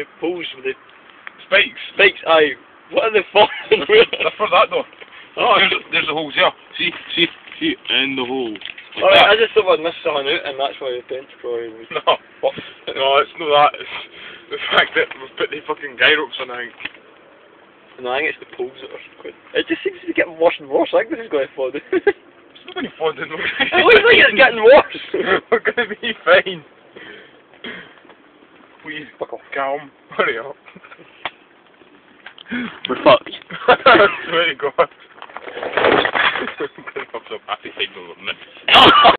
the poles with the Spikes. spikes. Aye. What are they for? They're for that though. Oh, There's the holes here. See, in the hole. Like alright, that. I just thought I'd missed something out, and that's why the dent's probably was. No, it's not that. It's the fact that we've put the fucking guy ropes on, I think. No, I think it's the poles that are quite. It just seems to be getting worse and worse. I think this is going to fall down. It's not going to fall down. It looks like it's getting worse. We're going to be fine. Please, Fuck off. calm. Hurry up. We're fucked. I swear to God. I'm going to have some happy signal on this.